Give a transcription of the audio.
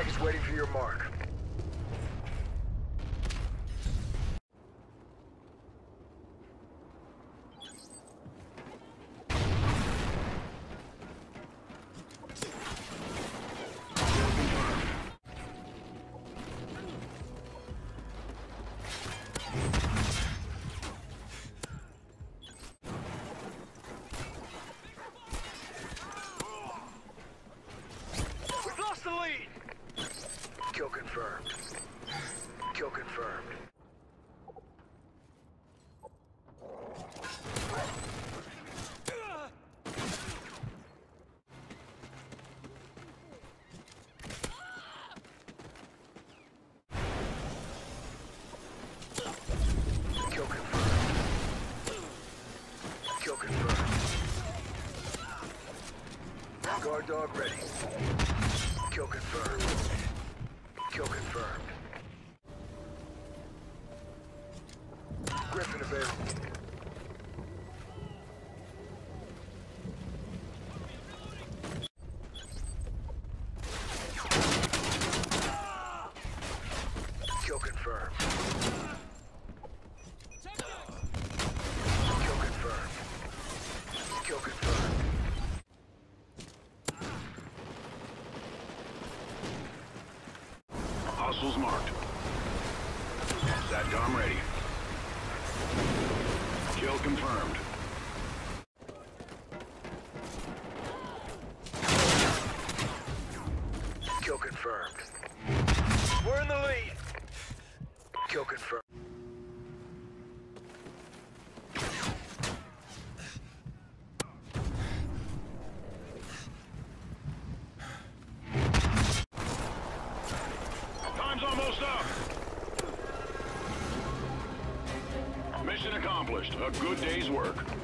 package waiting for your mark. Kill confirmed. Kill confirmed. Kill confirmed. Kill confirmed. Guard dog ready. Kill confirmed. Kill confirmed. Griffin available. Kill confirmed. Kill confirmed. Kill confirmed. Hostiles marked. SATCOM ready. Kill confirmed. Kill confirmed. We're in the lead. Kill confirmed. Time's almost up. Mission accomplished. A good day's work.